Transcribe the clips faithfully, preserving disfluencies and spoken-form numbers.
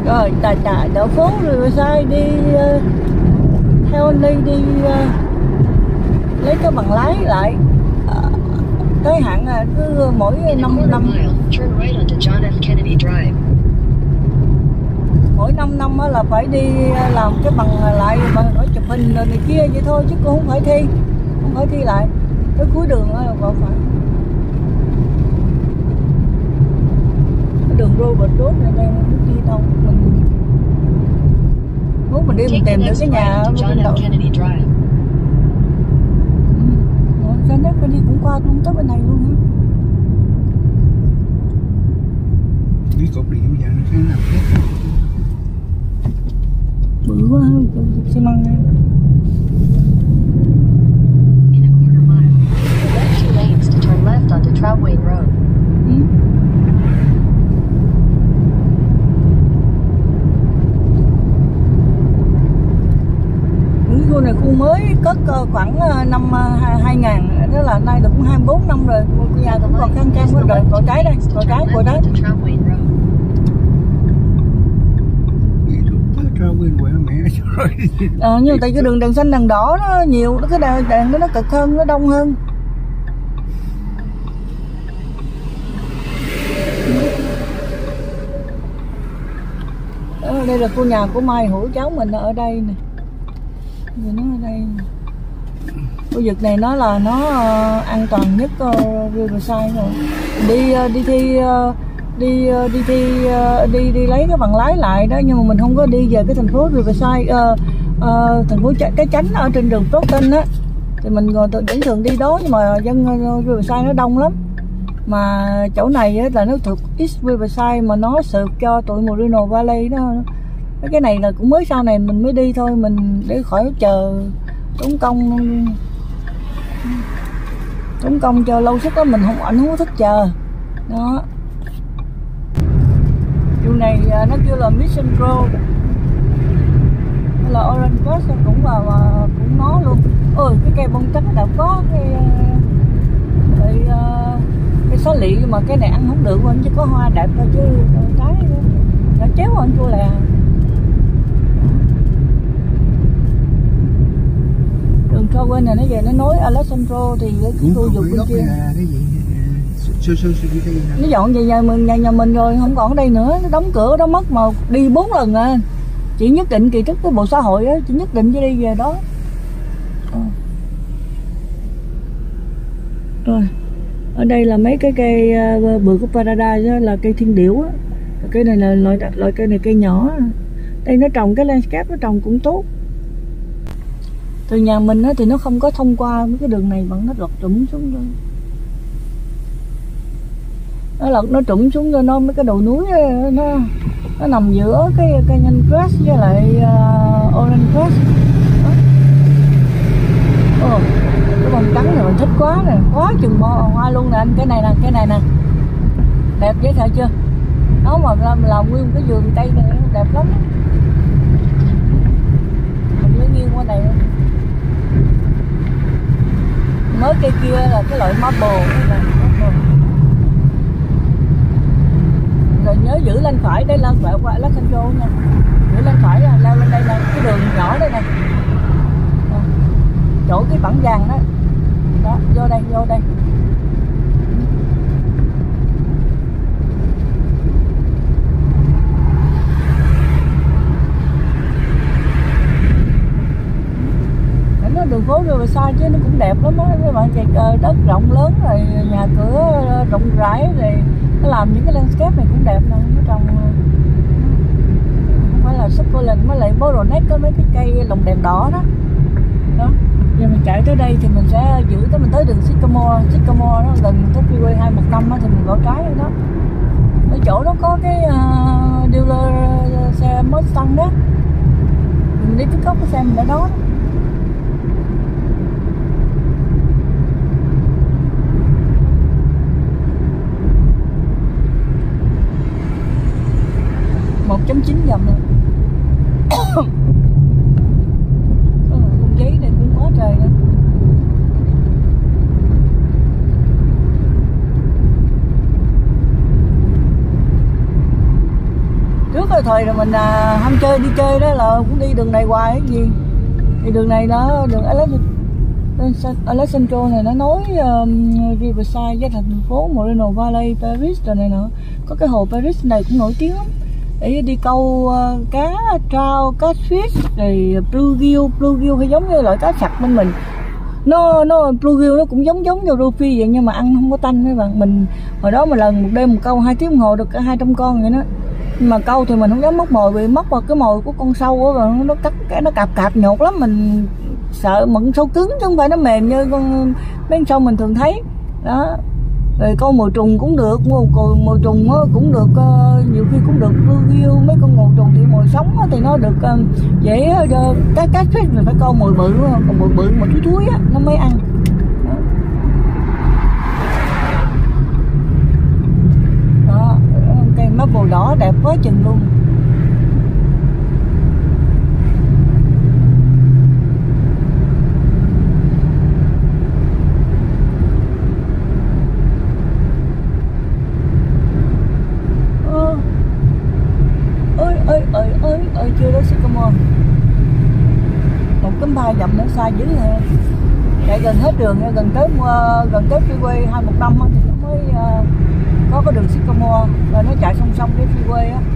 Rồi tại tại đảo phố Riverside đi uh, theo anh đi đi uh, lấy cái bằng lái lại uh, tới hạn là cứ mỗi năm năm mỗi năm năm là phải đi làm cái bằng lại mà phải chụp hình rồi này kia vậy thôi chứ cũng không phải thi không phải thi lại tới cuối đường là phải cái đường Robert Road này đây không đi đâu mình muốn mình đi mình tìm được cái nhà ở bên đầu John F. Kennedy cũng qua cũng tới bên này luôn hả? Cái cột điện bây giờ nó sẽ nằm hết bự quá xi măng này. In a quarter mile, left two lanes to turn left onto Troutwain Road. Ừ. Những khu này khu mới cất khoảng năm hai ngàn, đó là nay là cũng hai mươi bốn năm rồi, nhà cũng còn khang trang quá rồi. Cỏ trái đây, cỏ trái của đấy. Ờ, nhưng mà tại cái đường đèn xanh đèn đỏ nó nhiều, cái đèn, đèn đó nó cực hơn, nó đông hơn. Đó, đây là khu nhà của Mai Hữu cháu mình ở đây nè. Vì nó ở đây nè. Khu vực này nó là nó uh, an toàn nhất uh, Riverside rồi. Đi uh, đi thi uh, đi uh, đi thi uh, đi đi lấy cái bằng lái lại đó, nhưng mà mình không có đi về cái thành phố Riverside, uh, uh, thành phố cái chánh ở trên đường Brockton á, thì mình vẫn thường đi đó, nhưng mà dân uh, Riverside nó đông lắm. Mà chỗ này á, là nó thuộc East Riverside mà nó sượt cho tụi Moreno Valley đó. Cái này là cũng mới sau này mình mới đi thôi, mình để khỏi chờ tốn công tốn công cho lâu sức đó, mình không ảnh không có thích chờ đó. Chỗ này nó kêu là Mission Road hay là Orange Coast cũng vào cũng nó luôn. Ôi cái cây bông trắng đã có cái cái, cái xá lị, mà cái này ăn không được anh, chỉ có hoa đẹp thôi chứ trái nó chéo anh chua lè. Đường Troutwain này nó về nó nối Alessandro thì cái khu vực bên kia cái gì? Sư, sư, sư, cái gì nó dọn về nhà mình, nhà nhà mình rồi không còn ở đây nữa, nó đóng cửa đó mất mà đi bốn lần à. Chỉ nhất định kỳ trước cái bộ xã hội á, chỉ nhất định chỉ đi về đó. À. Rồi ở đây là mấy cái cây uh, bưởi của Paradise đó, là cây thiên điểu á. Cây này là loại loại cây này cây nhỏ. Đây nó trồng cái landscape nó trồng cũng tốt. Từ nhà mình á, thì nó không có thông qua mấy cái đường này, bằng nó lọt trũng xuống thôi. Nó lọt nó trũng xuống cho nó mấy cái đồi núi ấy, nó nó nằm giữa cái cây nhanh grass với lại uh, orange grass. Ồ, cái bông trắng này mình thích quá nè, quá chừng bò hoa luôn nè anh. Cái này nè, cái này nè, đẹp dễ sợ chưa? Nó mà làm, làm nguyên cái vườn cây này đẹp lắm. Mình lấy nghiêng qua này. Mới cây kia là cái loại marble này. Rồi nhớ giữ lên phải, đây lên phải qua Alessandro nha. Giữ lên phải là leo lên đây nè, cái đường nhỏ đây nè. Chỗ cái bảng vàng đó. Đó, vô đây, vô đây. Đường phố Riverside chứ nó cũng đẹp lắm á các bạn, chạy đất rộng lớn rồi nhà cửa rộng rãi, rồi nó làm những cái landscape này cũng đẹp nè, nó trồng không phải là succulent với lại bottleneck có mấy cái cây lồng đèn đỏ đó. Đó, giờ mình chạy tới đây thì mình sẽ giữ tới mình tới đường Sycamore, Sycamore nó gần tới freeway hai một năm đó, thì mình gõ trái đó. Ở chỗ đó có cái uh, dealer xe Mustang đó, mình đi pick up cái xe mình ở đó. một chấm chín dặm rồi. Con giấy này cũng quá trời nữa. Trước cái thời rồi mình à, ham chơi đi chơi đó là cũng đi đường này hoài cái gì. Thì đường này nó đường Alessandro này nó nối um, Riverside với thành phố Moreno Valley, Paris rồi này nọ. Có cái hồ Paris này cũng nổi tiếng lắm. Để đi câu uh, cá trao, cá fish rồi bluegill, bluegill hay giống như loại cá sặc bên mình. Nó nó bluegill nó cũng giống giống như rupee vậy nhưng mà ăn không có tanh các bạn. Mình hồi đó mà lần một đêm một câu hai tiếng đồng hồ được cả hai trăm con vậy đó. Nhưng mà câu thì mình không dám móc mồi vì móc vào cái mồi của con sâu á, nó cắt cái nó cạp cạp nhột lắm, mình sợ mận sâu cứng chứ không phải nó mềm như con mấy con sâu mình thường thấy đó. Rồi câu mồi trùng cũng được, mồi, mồi trùng cũng được, uh, nhiều khi cũng được bluegill. Mấy con mồi trùng thì mồi sống thì nó được uh, dễ uh, cái cá fish mình phải câu mồi bự, còn mồi bự mà thúi thúi á nó mới ăn đó. Đó, cây maple đỏ đẹp quá chừng luôn. Ơi ơi ơi ơi ơi chưa đó Sycamore. Một cắm ba dặm nữa xa dữ ha. Chạy gần hết đường, gần tới uh, gần tới freeway hai một năm thì nó mới uh, có cái đường Sycamore và nó chạy song song với freeway á.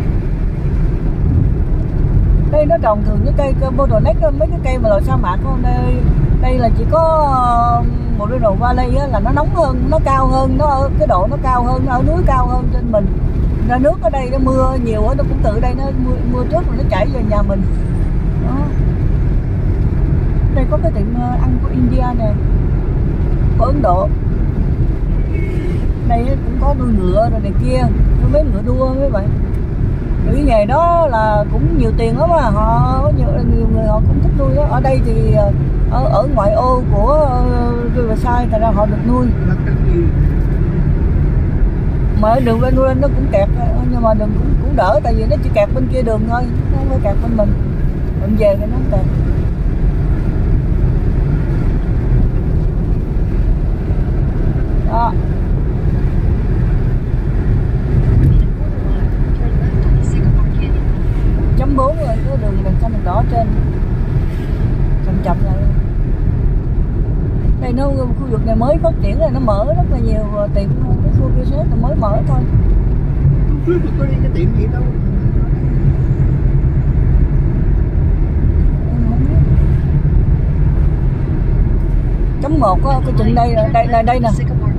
Đây nó trồng thường với cây bottleneck, mấy cái cây mà loại sa mạc không. Đây đây là chỉ có uh, Moreno Valley á, là nó nóng hơn, nó cao hơn, nó ở cái độ nó cao hơn, nó ở núi cao hơn trên mình. Ra nước ở đây nó mưa nhiều á, nó cũng từ đây nó mưa, mưa trước rồi nó chảy về nhà mình đó. Đây có cái tiệm ăn của India nè, của Ấn Độ. Đây cũng có nuôi ngựa rồi này kia, nuôi mấy ngựa đua mấy bạn. Cái nghề đó là cũng nhiều tiền lắm mà họ có nhiều, nhiều người họ cũng thích nuôi đó. Ở đây thì ở, ở ngoại ô của Riverside thành ra họ được nuôi. Mà ở đường bên bên nó cũng kẹt nhưng mà đường cũng cũng đỡ tại vì nó chỉ kẹt bên kia đường thôi, nó không phải kẹt bên mình. Mình về thì nó không kẹt. Đó. Chấm bốn rồi, cái đường đèn xanh đèn đỏ trên. Chậm chậm lại. Đây nó khu vực này mới phát triển rồi, nó mở rất là nhiều tiệm, cái khu kia là mới mở thôi. Trước có đi cái tiệm gì đâu. Chấm một á, cái chừng đây là đây là đây nè.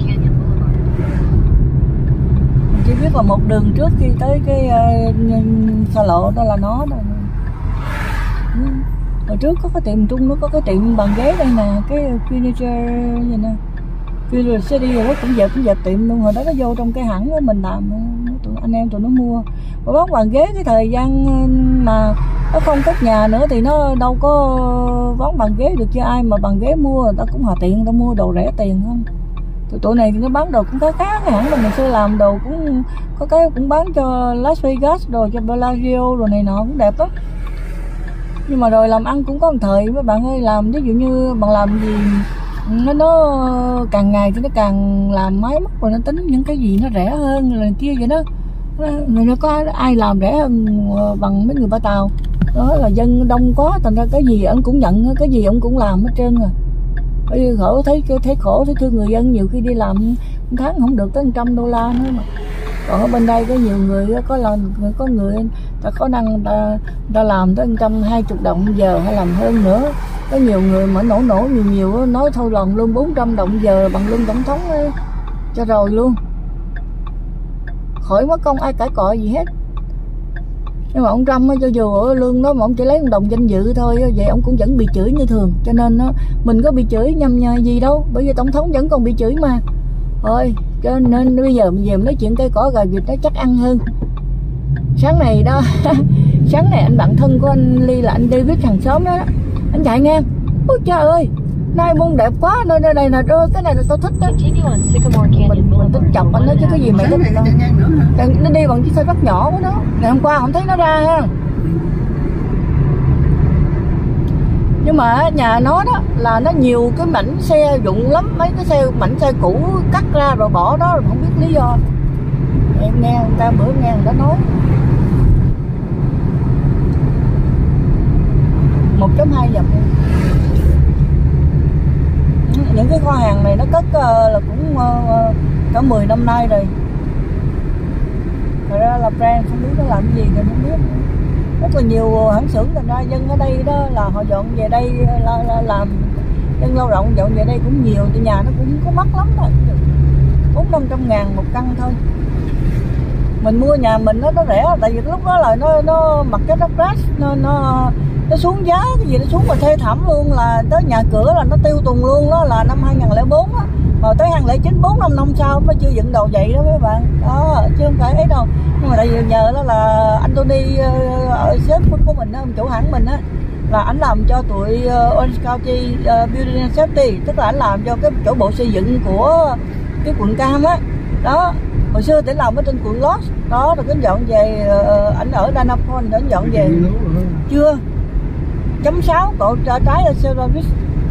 Mình chỉ biết là một đường trước khi tới cái uh, xa lộ đó là nó đó. Ừ. Hồi trước có cái tiệm Trung nó có cái tiệm bàn ghế đây nè, cái furniture gì nè, Furniture City rồi đó, cũng dẹp cũng dẹp tiệm luôn. Hồi đó nó vô trong cái hãng đó mình làm, tụi anh em tụi nó mua. Và bán bàn ghế cái thời gian mà nó không cất nhà nữa thì nó đâu có bán bàn ghế được cho ai, mà bàn ghế mua người ta cũng hòa tiện, người ta mua đồ rẻ tiền không. Tụi tụi này thì nó bán đồ cũng khá khá, cái hãng mà mình xưa làm đồ cũng có cái cũng bán cho Las Vegas, đồ cho Bellagio rồi này nọ cũng đẹp lắm. Nhưng mà rồi làm ăn cũng có một thời mấy bạn ơi, làm ví dụ như bạn làm gì nó, nó càng ngày thì nó càng làm máy móc rồi nó tính những cái gì nó rẻ hơn là kia vậy đó. Người nó có ai làm rẻ hơn bằng mấy người Ba Tàu đó, là dân đông quá thành ra cái gì ông cũng nhận, cái gì ông cũng làm hết trơn rồi. Bởi khổ thấy thấy khổ thấy thương người dân, nhiều khi đi làm một tháng không được tới một trăm đô la nữa mà. Còn ở bên đây có nhiều người có làm, có người ta có năng ta, ta làm tới một trăm hai mươi đồng giờ hay làm hơn nữa. Có nhiều người mà nổ nổ nhiều nhiều nói thôi lần luôn bốn trăm đồng giờ bằng lương tổng thống ấy, cho rồi luôn, khỏi mất công ai cãi cọ gì hết. Nhưng mà ông Trump cho dù ở lương đó mà ông chỉ lấy một đồng danh dự thôi, vậy ông cũng vẫn bị chửi như thường. Cho nên nó mình có bị chửi nhầm nhà gì đâu, bởi vì tổng thống vẫn còn bị chửi mà. Thôi cho nên bây giờ mình về mình nói chuyện cây cỏ gà vịt nó chắc ăn hơn. Sáng này đó sáng này anh bạn thân của anh Ly là anh David hàng xóm đó, đó. Anh chạy ngang, ôi trời ơi nay bông đẹp quá, nơi nơi này là cái này là tao thích đó. Mình, mình tính chọc anh đó chứ cái gì mày thích đâu. Nó đi bằng chiếc xe rất nhỏ của nó. Ngày hôm qua không thấy nó ra ha. Nhưng mà nhà nó đó là nó nhiều cái mảnh xe dụng lắm, mấy cái xe mảnh xe cũ cắt ra rồi bỏ đó rồi không biết lý do. Em nghe người ta bữa nghe người ta nói là cũng cả mười năm nay rồi. Thật ra là brand không biết nó làm gì thì không biết. Rất là nhiều hãng xưởng, thành ra dân ở đây đó là họ dọn về đây là, là làm, dân lao động dọn về đây cũng nhiều, thì nhà nó cũng có mắc lắm đó, bốn năm trăm ngàn một căn thôi. Mình mua nhà mình nó nó rẻ, tại vì lúc đó là nó nó mặc cái nó crash, nó nó nó xuống giá cái gì nó xuống mà thê thảm luôn, là tới nhà cửa là nó tiêu tùng luôn đó, là năm hai nghìn lẻ bốn á, mà tới hai nghìn lẻ chín bốn năm năm sau mới chưa dựng đầu dậy đó mấy bạn đó, chứ không phải ấy đâu. Nhưng mà tại vì nhờ đó là Anthony ở sếp của mình đó, ông chủ hãng mình á, là ảnh làm cho tụi Orange County uh, Building and Safety, tức là ảnh làm cho cái chỗ bộ xây dựng của cái quận Cam á đó. Hồi xưa tỉnh làm ở trên quận Lost đó, rồi cái dọn về, uh, ảnh ở Dana Point, ảnh dọn về chưa chấm sáu cậu trái ở Service.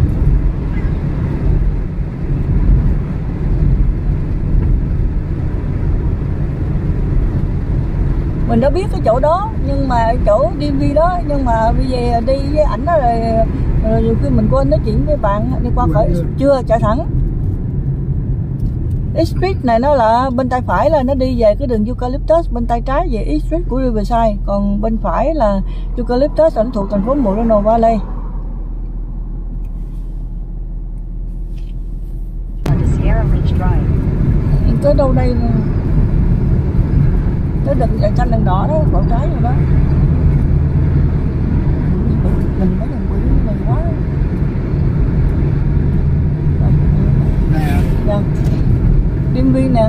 Mình đã biết cái chỗ đó, nhưng mà chỗ đê em vê đó, nhưng mà bây giờ đi với ảnh đó rồi, rồi nhiều khi mình quên nói chuyện với bạn đi qua khỏi chưa chạy thẳng. East Street này nó là bên tay phải là nó đi về cái đường Eucalyptus, bên tay trái về East Street của Riverside, còn bên phải là Eucalyptus, ảnh thuộc thành phố Moreno Valley. Tới đâu đây? Tới đừng đèn xanh đèn đỏ đó, quẹo trái rồi đó. Mình mấy thằng quỷ này quá. Nè. Dạ. đê em vê nè.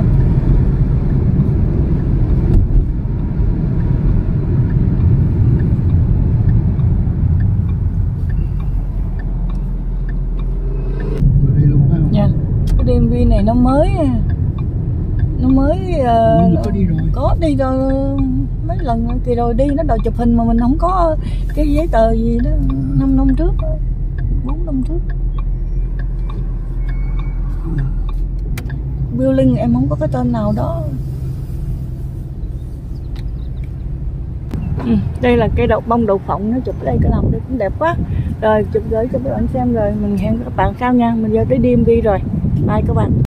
Đi luôn phải không? Dạ. Cái đê em vê này nó mới nó mới uh, có đi rồi. Có đi rồi mấy lần kỳ rồi đi, nó đòi chụp hình mà mình không có cái giấy tờ gì đó, năm năm trước, bốn năm trước. Building em không có cái tên nào đó. Ừ, đây là cây đậu bông đậu phộng, nó chụp ở đây cái lòng đây cũng đẹp quá. Rồi chụp gửi cho các bạn xem, rồi mình hẹn các bạn sau nha. Mình giờ tới đê em vê rồi. Bye các bạn.